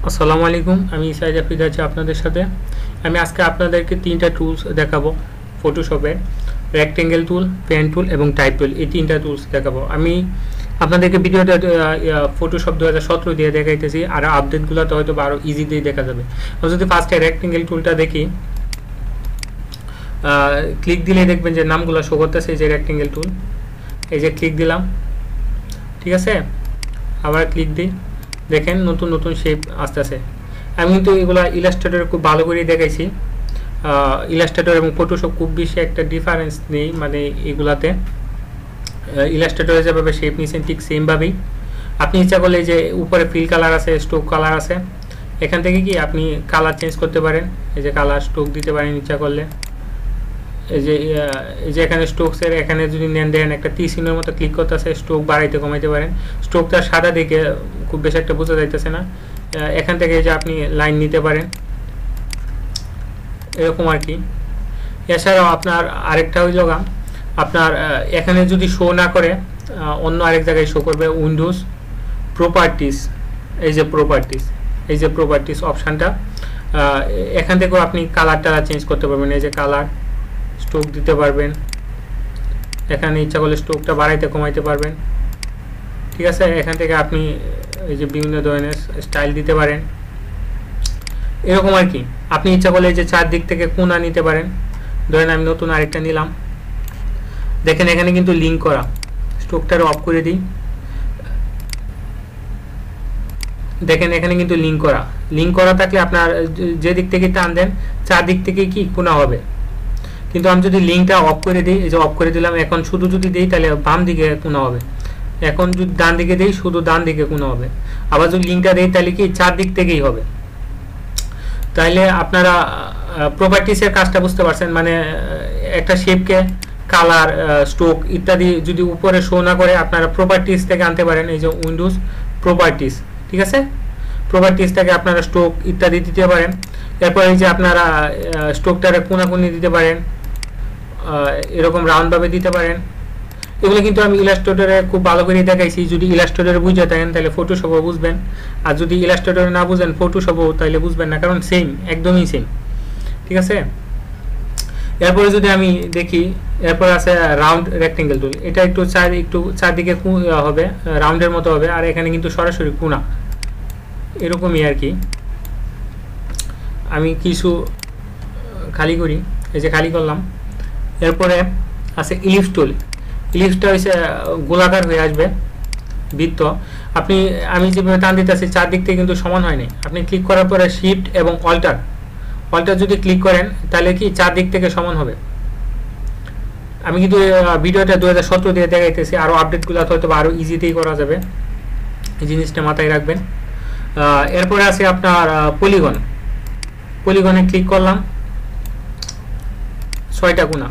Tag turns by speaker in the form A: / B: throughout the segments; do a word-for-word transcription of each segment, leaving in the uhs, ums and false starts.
A: আসসালামু আলাইকুম, আমি সাইদ আফ্রিদ আছি আপনাদের সাথে। আমি আজকে আপনাদেরকে তিনটা টুলস দেখাবো ফটোশপের, রেক্টেঙ্গেল টুল, পেন টুল এবং টাইপ টুল। এই তিনটা টুলস দেখাবো আমি আপনাদেরকে। ভিডিওটা ফটোশপ দু হাজার সতেরো দিয়ে দেখাইতেছি, আর আপডেটগুলোতে হয়তো আরও ইজি দিয়ে দেখা যাবে। যদি ফার্স্টে রেক্টেঙ্গেল টুলটা দেখি, ক্লিক দিলেই দেখবেন যে নামগুলো শো করতেছে। এই যে রেক্টেঙ্গেল টুল, এই যে ক্লিক দিলাম, ঠিক আছে। আবার ক্লিক দিই, দেখেন নতুন নতুন শেপ আসতেছে। আমি কিন্তু এগুলো ইলাস্ট্রেটর খুব ভালো করে দেখাইছি। ইলাস্ট্রেটর এবং ফটোশপ খুব বেশি একটা ডিফারেন্স নেই, মানে এগুলাতে ইলাস্ট্রেটরে যেভাবে শেপ নিয়েছেন ঠিক সেমভাবেই। আপনি ইচ্ছা করলে যে উপরে ফিল কালার আছে, স্ট্রোক কালার আছে, এখান থেকে কি আপনি কালার চেঞ্জ করতে পারেন। এই যে কালার স্ট্রোক দিতে পারেন ইচ্ছা করলে। এই যে এই যে এখানে স্ট্রোকসের এখানে যদি নেন, দেখেন একটা তীর মতো ক্লিক করতেছে, স্ট্রোক বাড়াইতে কমাইতে পারেন। স্ট্রোকটা সাদা দিকে খুব বেশি একটা বোঝা যাইতেছে না। এখান থেকে যে আপনি লাইন নিতে পারেন, এরকম আর কি। এছাড়াও আপনার আরেকটা হইল গা, আপনার এখানে যদি শো না করে অন্য আরেক জায়গায় শো করবে। উইন্ডোজ প্রপার্টিস, এই যে প্রপার্টিস, এই যে প্রপার্টিস অপশানটা, এখান থেকেও আপনি কালার টালার চেঞ্জ করতে পারবেন। এই যে কালার, স্ট্রোক দিতে পারবেন। এখানে ইচ্ছা করলে স্ট্রোকটা বাড়াইতে কমাইতে পারবেন, ঠিক আছে। এখান থেকে আপনি এই যে বিভিন্ন ধরনের স্টাইল দিতে পারেন, এরকম আর কি। আপনি ইচ্ছা করলে এই যে চারদিক থেকে কোণা নিতে পারেন। ধরেন আমি নতুন আরেকটা নিলাম, দেখেন এখানে কিন্তু লিঙ্ক করা। স্ট্রোকটারও অফ করে দিই, দেখেন এখানে কিন্তু লিঙ্ক করা। লিঙ্ক করা থাকলে আপনার যে দিক থেকে টান দেন, চারদিক থেকে কি কোণা হবে। কিন্তু আমি যদি লিঙ্কটা অফ করে দিই, এই যে অফ করে দিলাম, এখন শুধু যদি দিই তাহলে বাম দিকে কোণা হবে। এখন যদি ডান দিকে দিই, শুধু ডান দিকে কোণা হবে। আবার যদি লিঙ্কটা দিই তাহলে কি চারদিক থেকেই হবে। তাইলে আপনারা প্রপার্টিসের কাজটা বুঝতে পারছেন। মানে একটা শেপকে কালার, স্ট্রোক ইত্যাদি যদি উপরে শো না করে, আপনারা প্রপার্টিস থেকে আনতে পারেন। এই যে উইন্ডোজ প্রপার্টিস, ঠিক আছে। প্রপার্টিস থেকে আপনারা স্ট্রোক ইত্যাদি দিতে পারেন। এরপর এই যে আপনারা স্ট্রোকটারে কোনাকুনি দিতে পারেন, এরকম রাউন্ডভাবে দিতে পারেন। এগুলো কিন্তু আমি ইলাস্ট্রেটরে খুব ভালো করে দেখাইছি। যদি ইলাস্ট্রেটরে বুঝে থাকেন তাহলে ফটোশপও বুঝবেন, আর যদি ইলাস্ট্রেটরে না বুঝেন ফটোশপও তাহলে বুঝবেন না, কারণ সেম, একদমই সেম, ঠিক আছে। এরপরে যদি আমি দেখি, এরপর আছে রাউন্ড রেক্টেঙ্গেল টুল। এটা একটু চার একটু চারদিকে হবে, রাউন্ডের মতো হবে, আর এখানে কিন্তু সরাসরি কোণা, এরকমই আর কি। আমি কিছু খালি করি, এই যে খালি করলাম। এরপরে আছে ইলিপস টুল। ইলিপসটা হচ্ছে গোলাকার হয়ে আসবে বৃত্ত। আপনি আমি যেভাবে টান দিতেছি চারদিক থেকে কিন্তু সমান হয়নি। আপনি ক্লিক করার পরে শিফট এবং অল্টার অল্টার যদি ক্লিক করেন তাহলে কি চারদিক থেকে সমান হবে। আমি কিন্তু ভিডিওটা দু হাজার সতেরো দিয়ে দেখাইতেছি, আরও আপডেটগুলো হয়তো আরও ইজিতেই করা যাবে, এই জিনিসটা মাথায় রাখবেন। এরপরে আছে আপনার পলিগন। পলিগনে ক্লিক করলাম, ছয়টা কোণা।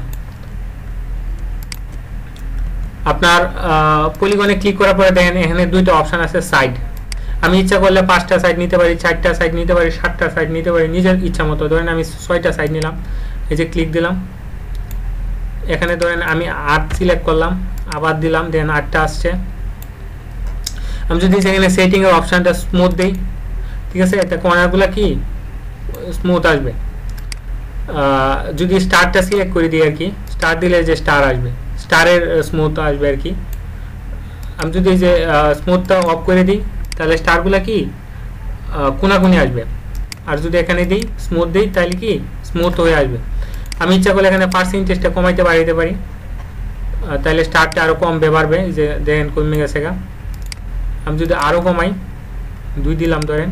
A: আপনার পলিগনে ক্লিক করার পরে দেখেন এখানে দুইটা অপশান আছে সাইড। আমি ইচ্ছা করলে পাঁচটা সাইড নিতে পারি, চারটা সাইড নিতে পারি, সাতটা সাইড নিতে পারি, নিজের ইচ্ছা মতো। ধরেন আমি ছয়টা সাইড নিলাম, এই যে ক্লিক দিলাম। এখানে ধরেন আমি আট সিলেক্ট করলাম, আবার দিলাম, দেন আটটা আসছে। আমি যদি সেখানে সেটিংয়ের অপশানটা স্মুথ দিই, ঠিক আছে, এটা কর্নারগুলো কি স্মুথ আসবে। যদি স্টারটা সিলেক্ট করে দিই আর কি, স্টার দিলে যে স্টার আসবে, স্টারের স্মুথ আসবে আর কি। আমি যদি এই যে স্মুথটা অফ করে দিই তাহলে স্টারগুলো কি কোনাকুনি আসবে। আর যদি এখানে দিই স্মুথ দিই তাহলে কি স্মুথ হয়ে আসবে। আমি ইচ্ছা করলে এখানে পার্সেন্টেজটা কমাইতে বাড়াইতে পারি, তাহলে স্টারটা আরও কমবে বাড়বে। যে দেখেন কমে গেছে গা। আমি যদি আরও কমাই, দুই দিলাম, ধরেন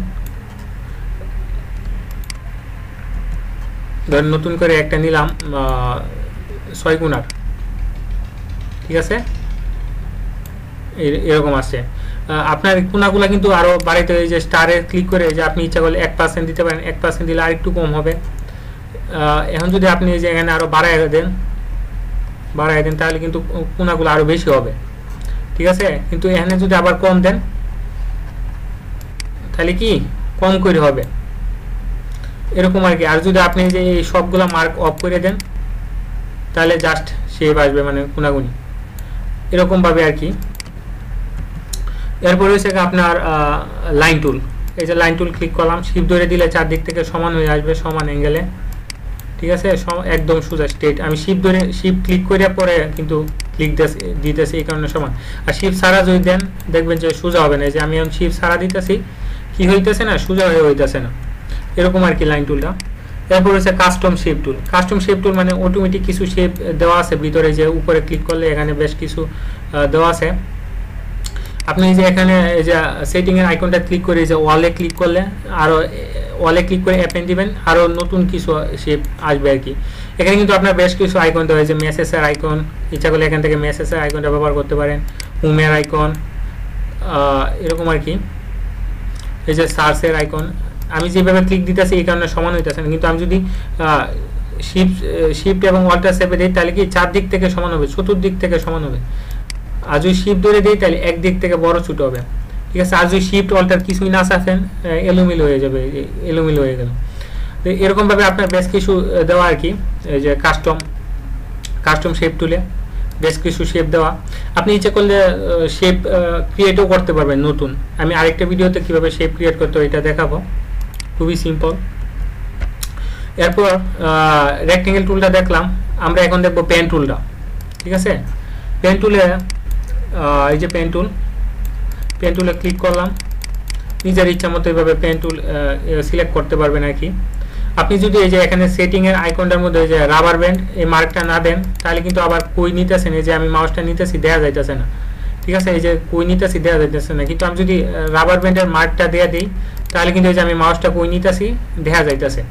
A: ধরেন নতুন করে একটা নিলাম ছয় কোণার, ঠিক আছে, এরকম আসছে। আপনার কোণাগুলো কিন্তু আরও বাড়াইতে হয়। যে স্টারে ক্লিক করে যে আপনি ইচ্ছা করলে এক পার্সেন্ট দিতে পারেন, এক পার্সেন্ট দিলে আর একটু কম হবে। এখন যদি আপনি এই যে এখানে আরও বাড়াই দেন বাড়াই দেন তাহলে কিন্তু কোণাগুলো আরও বেশি হবে, ঠিক আছে। কিন্তু এখানে যদি আবার কম দেন তাহলে কি কম করে হবে, এরকম আর কি। আর যদি আপনি যে এই সবগুলো মার্ক অফ করে দেন তাহলে জাস্ট শেপ আসবে, মানে কোনাগুনি, এরকমভাবে আর কি। এরপরে হচ্ছে আপনার লাইন টুল। এই যে লাইন টুল ক্লিক করলাম, শিপ ধরে দিলে চারদিক থেকে সমান হয়ে আসবে, সমান অ্যাঙ্গেলে, ঠিক আছে, একদম সোজা স্ট্রেট। আমি শিপ ধরে শিপ ক্লিক করে পরে কিন্তু ক্লিক দিতেছি, এই কারণে সমান। আর শিপ ছাড়া যদি দেন দেখবেন যে সোজা হবে না। এই যে আমি এখন শিপ ছাড়া দিতেছি, কি হইতেছে না, সোজা হয়ে হইতেছে না, এরকম আর কি লাইন টুলটা। এরপর হচ্ছে custom shape tool. Custom shape tool মানে অটোমেটিক কিছু শেপ দেওয়া আছে ভিতরে, যে উপরে ক্লিক করলে এখানে বেশ কিছু দেওয়া আছে। আপনি যে এখানে এই যে সেটিং এর আইকনটা ক্লিক করে যে ওয়ালে ক্লিক করলে, আরো ওয়ালে ক্লিক করে অ্যাপেন দিবেন, আরো নতুন কিছু শেপ আসবে আর কি। এখানে কিন্তু আপনার বেশ কিছু আইকন দেওয়া হয়েছে, মেসেজের আইকন, ইচ্ছা করলে এখান থেকে মেসেজের আইকনটা ব্যবহার করতে পারেন, হোমের আইকন, এরকম আর কি। এই যে সার্চের আইকন, আমি যেভাবে ক্লিক দিতেছি এই কারণে সমান হইতেছে না, কিন্তু আমি যদি শিফট শিফট এবং অল্টার চেপে দিই তাহলে কি চারদিক থেকে সমান হবে, চতুর্দিক থেকে সমান হবে। আর যদি শিফট ধরে দিই তাহলে একদিক থেকে বড় ছোট হবে, ঠিক আছে। আর যদি শিফট অল্টার কিছুই না চাপেন এলোমেলো হয়ে যাবে, এলোমেলো হয়ে গেল। তো এরকমভাবে আপনার বেশ কিছু দেওয়া আর কি। এই যে কাস্টম কাস্টম শেপ টুলে বেশ কিছু শেপ দেওয়া, আপনি ইচ্ছে করলে শেপ ক্রিয়েটও করতে পারবেন নতুন। আমি আরেকটা ভিডিওতে কিভাবে শেপ ক্রিয়েট করতে হয় এটা দেখাবো, খুবই সিম্পল। এরপর রেক্টেঙ্গেল টুলটা দেখলাম, আমরা এখন দেখবো পেন টুলটা, ঠিক আছে। পেন টুলে এই যে পেন টুল, পেন টুলে ক্লিক করলাম, নিজের ইচ্ছা মতো এইভাবে পেন টুল সিলেক্ট করতে পারবেন আর কি। আপনি যদি এই যে এখানে সেটিং এর আইকনটার মধ্যে যে রাবার ব্যান্ড এই মার্কটা না দেন তাহলে কিন্তু আবার কই নিতেছেন, এই যে আমি মাউসটা নিতেছি দেখা যাইতেছে না, ঠিক আছে, এই যে কই নিতেছি দেখা যাইতেছে না। কিন্তু আমি যদি রাবার ব্যান্ডের মার্কটা দেয়া দিই তাহলে কিন্তু এই যে আমি মাউসটা কই নিতেছি দেখা যাইতেছে,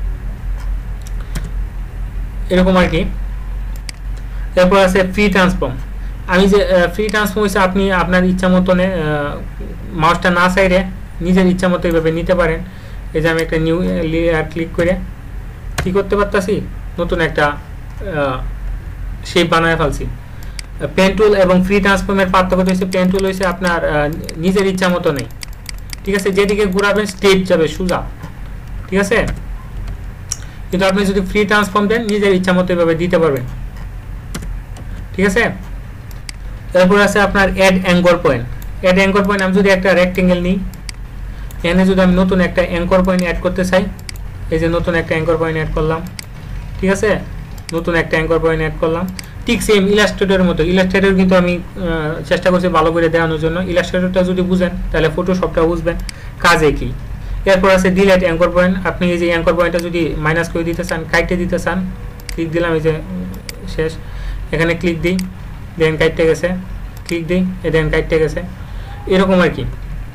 A: এরকম আর কি। এরপর আছে ফ্রি ট্রান্সফর্ম। আমি যে ফ্রি ট্রান্সফর্ম হচ্ছে আপনি আপনার ইচ্ছা মতনে মাউসটা না সাইডে নিজের ইচ্ছা মতো এইভাবে নিতে পারেন। এই যে আমি একটা নিউ লেয়ার ক্লিক করে কি করতে পারতাছি, নতুন একটা শেপ বানায় ফেলছি। পেন টুল এবং ফ্রি ট্রান্সফর্মের পার্থক্য হচ্ছে পেন টুল হচ্ছে আপনার নিজের ইচ্ছা মতো নেই, ঠিক আছে, যেদিকে ঘুরাবেন স্ট্রেট যাবে সোজা, ঠিক আছে। কিন্তু আপনি যদি ফ্রি ট্রান্সফর্ম দেন নিজের ইচ্ছা মতো এভাবে দিতে পারবেন, ঠিক আছে। এরপর আছে আপনার add anchor point. Add anchor point, আমি যদি একটা রেক্টেঙ্গেল নিই, এখানে যদি আমি নতুন একটা অ্যাঙ্কর পয়েন্ট অ্যাড করতে চাই, এই যে নতুন একটা অ্যাঙ্কর পয়েন্ট অ্যাড করলাম, ঠিক আছে, নতুন একটা অ্যাঙ্কর পয়েন্ট অ্যাড করলাম, ঠিক সেম ইলাস্ট্রেটরের মতো। ইলাস্ট্রেটর কিন্তু আমি চেষ্টা করছি ভালো করে দেখানোর জন্য, ইলাস্ট্রেটরটা যদি বুঝেন তাহলে ফটোশপটা বুঝবেন, কাজ একই। এরপর আছে ডিলিট অ্যাঙ্কর পয়েন্ট। আপনি এই যে অ্যাঙ্কর পয়েন্টটা যদি মাইনাস করে দিতে চান, কাটতে দিতে চান, ক্লিক দিলাম, এই যে শেষ, এখানে ক্লিক দিই, দেন কাটতে গেছে, ক্লিক দিই, এই দেন কাটতে গেছে, এরকম আর কি।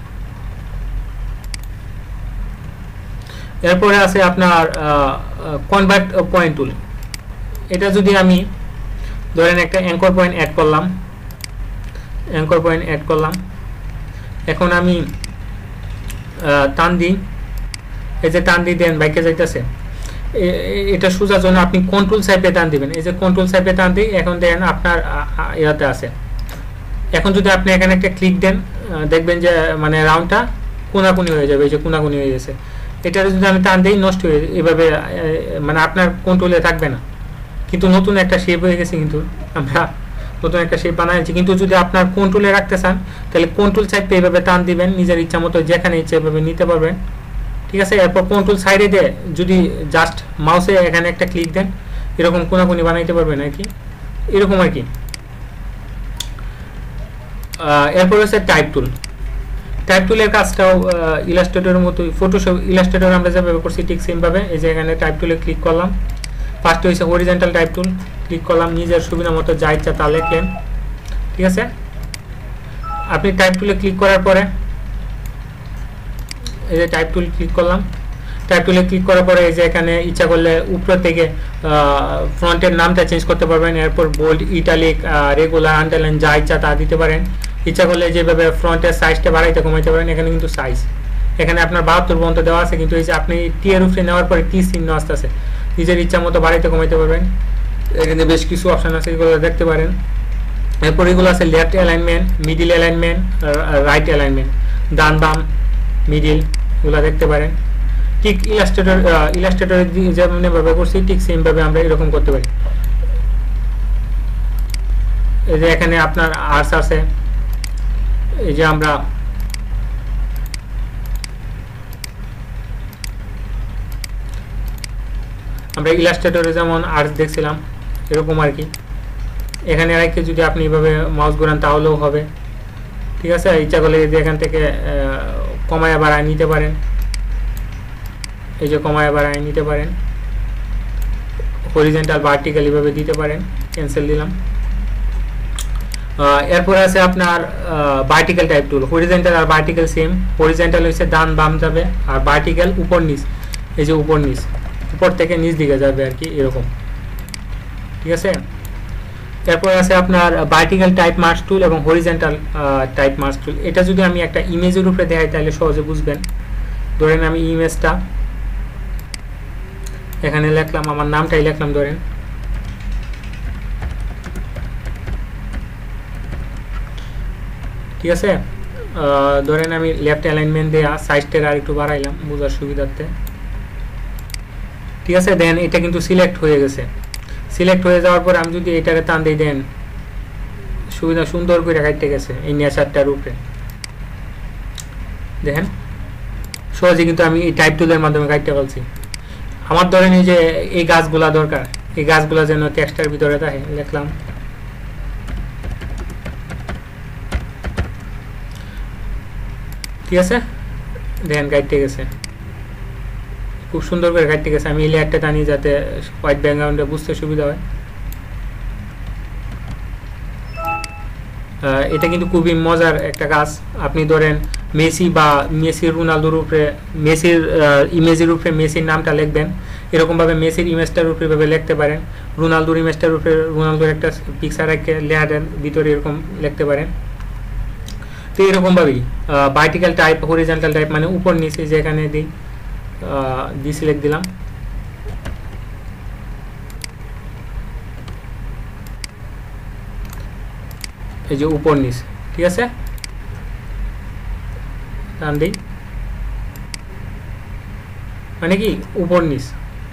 A: এরপরে আছে আপনার কনভার্ট পয়েন্ট টুল। এটা যদি আমি ধরেন একটা অ্যাঙ্কর পয়েন্ট অ্যাড করলাম, অ্যাঙ্কর পয়েন্ট অ্যাড করলাম, এখন আমি টান দিই, এই যে টান দিই, দেন বাইকে যাইতেছে, এটা সোজার জন্য আপনি কন্ট্রোল সাইপে টান দিবেন। এই যে কন্ট্রোল সাইপে টান দিই, এখন দেখেন আপনার ইয়াতে আছে। এখন যদি আপনি এখানে একটা ক্লিক দেন দেখবেন যে মানে রাউন্ডটা কোনাকুনি হয়ে যাবে, এই যে কোনাকুনি হয়ে গেছে। এটা যদি আমি টান দিই নষ্ট হয়ে এভাবে মানে আপনার কন্ট্রোলে থাকবে না, কিন্তু নতুন একটা শেপ হয়ে গেছে, কিন্তু আমরা নতুন একটা শেপ বানাইছি। কিন্তু যদি আপনার কন্ট্রোলে রাখতে চান তাহলে কন্ট্রোল সাইড পে এভাবে টান দিবেন, নিজের ইচ্ছা মতো যেখানে ইচ্ছে এভাবে নিতে পারবেন, ঠিক আছে। এরপর কন্ট্রোল সাইডে দিয়ে যদি জাস্ট মাউসে এখানে একটা ক্লিক দেন এরকম কোনাকুনি বানাইতে পারবেন আর কি, এরকম আর কি। এরপর হচ্ছে টাইপ টুল। টাইপ টুলের কাজটাও ইলাস্ট্রেটরের মতো, ফটোশপ ইলাস্ট্রেটর আমরা যেভাবে করছি ঠিক সেমভাবে। এই যে এখানে টাইপ টুলে ক্লিক করলাম, ফার্স্ট হয়েছে হরিজন্টাল টাইপ টুল, ক্লিক করলাম, নিজের সুবিধা মতো যা ইচ্ছা তা লেখলেন, ঠিক আছে। আপনি টাইপ টুলে ক্লিক করার পরে এই যে টাইপ টুল ক্লিক করলাম, টাইপ টুলে ক্লিক করার পরে এই যে এখানে ইচ্ছা করলে উপর থেকে ফ্রন্টের নামটা চেঞ্জ করতে পারবেন। এরপর বোল্ড, ইটালিক, রেগুলার, আন্ডারলাইন যা ইচ্ছা তা দিতে পারেন। ইচ্ছা করলে যেভাবে ফ্রন্টের সাইজটা বাড়াইতে কমাইতে পারেন। এখানে কিন্তু সাইজ এখানে আপনার বাহাত্তর পর্যন্ত দেওয়া আছে, কিন্তু এই যে আপনি টি এর উপরে নেওয়ার পরে টি চিহ্ন আসতে আছে, নিজের ইচ্ছা মতো বাড়াইতে কমাইতে পারবেন। এখানে বেশ কিছু অপশন আছে, এগুলো দেখতে পারেন। এরপর এগুলো আছে left alignment, middle alignment, right alignment, ডান বাম মিডিল, এগুলো দেখতে পারেন। ঠিক ইলাস্ট্রেটর ইলাস্ট্রেটরের যেমন ব্যবহার করছি ঠিক সেমভাবে আমরা এরকম করতে পারি। এই যে এখানে আপনার আর্টস আছে, এই যে আমরা আমরা ইলাস্ট্রেটরে যেমন আর্টস দেখছিলাম এরকম আর কি। এখানে রেখে যদি আপনি এভাবে মাউস ঘোরান তাহলেও হবে, ঠিক আছে। ইচ্ছা করলে যদি এখান থেকে কমায় বাড়ায় নিতে পারেন, এই যে কমায় বাড়ায় নিতে পারেন, হরিজন্টাল ভার্টিক্যাল এভাবে দিতে পারেন। ক্যান্সেল দিলাম। এরপর আছে আপনার ভার্টিক্যাল টাইপ টুল। হরিজন্টাল আর ভার্টিক্যাল সেম। হরিজন্টাল হচ্ছে ডান বাম যাবে, আর ভার্টিক্যাল উপর নিচ, এই যে উপর নিচ, উপর থেকে নিচ দিকে যাবে আর কি, এরকম, ঠিক আছে। এরপর আছে আপনার ভার্টিক্যাল টাইপ মার্কস টুল এবং হরিজন্টাল টাইপ মার্কস টুল। এটা যদি আমি একটা ইমেজের উপরে দেখাই তাহলে সহজে বুঝবেন। ধরেন আমি ইমেজটা এখানে লিখলাম, আমার নামটাই লিখলাম ধরেন, ঠিক আছে। ধরেন আমি লেফট অ্যালাইনমেন্ট দেয়া সাইজটা আর একটু বাড়াইলাম বোঝার সুবিধার্থে, ঠিক আছে। দেন এটা কিন্তু সিলেক্ট হয়ে গেছে। সিলেক্ট হয়ে যাওয়ার পর আমি যদি এটাকে টান দিয়ে দেন, সুবিধা সুন্দর করে কাটতে গেছে এই নেচারটার উপরে, দেখেন সহজে কিন্তু আমি এই টাইপ টুলের মাধ্যমে কাটতে পারছি। আমার ধরেন এই যে এই গাছগুলা দরকার, এই গাছগুলা যেন টেক্সটার ভিতরে থাকে, লিখলাম, ঠিক আছে। দেখেন কাটতে গেছে, খুব সুন্দর করে কাটতে গেছে। আমি এই লেয়ারটা টানি যাতে হোয়াইট ব্যাকগ্রাউন্ডে বুঝতে সুবিধা হয়। এটা কিন্তু খুবই মজার একটা কাজ। আপনি ধরেন মেসি বা মেসির রোনালদোর উপরে, মেসির ইমেজের উপরে মেসির নামটা লিখবেন, এরকমভাবে মেসির ইমেজটার উপরে ভাবে লিখতে পারেন। রোনালদোর ইমেজটার উপরে রোনালদোর একটা পিকচার রেখে লেয়ারের ভিতরে এরকম লিখতে পারেন। তো এরকমভাবেই ভার্টিক্যাল টাইপ, হরিজন্টাল টাইপ মানে উপর নিচে, যেখানে দিই ডি সিলেক্ট দিলাম, এই যে উপর নিচ, ঠিক আছে। টান দিই, মানে কি উপর নিচ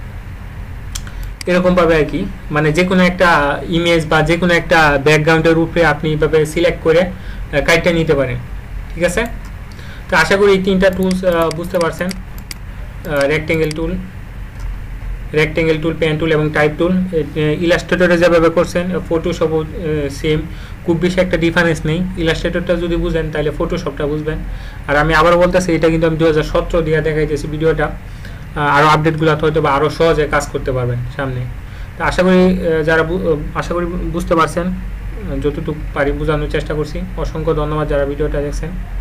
A: এরকম ভাবে আর কি। মানে যে কোনো একটা ইমেজ বা যে কোনো একটা ব্যাকগ্রাউন্ডের উপরে আপনি এইভাবে সিলেক্ট করে কাটটা নিতে পারেন, ঠিক আছে। তো আশা করি এই তিনটা টুলস বুঝতে পারছেন। Rectangle tool, rectangle tool, pen tool এবং টাইপ টুল। ইলাস্ট্রেটরে যেভাবে করছেন ফটোশপও সেম, খুব বেশি একটা ডিফারেন্স নেই। ইলাস্ট্রেটরটা যদি বুঝেন তাহলে ফটোশপটা বুঝবেন। আর আমি আবার বলতেছি, এটা কিন্তু আমি দু হাজার সতেরো দিয়ে দেখাইতেছি ভিডিওটা, আরও আপডেটগুলো হয়তো বা আরও সহজে কাজ করতে পারবেন সামনে। তো আশা করি যারা আশা করি বুঝতে পারছেন, যতটুকু পারি বোঝানোর চেষ্টা করছি। অসংখ্য ধন্যবাদ যারা ভিডিওটা দেখছেন।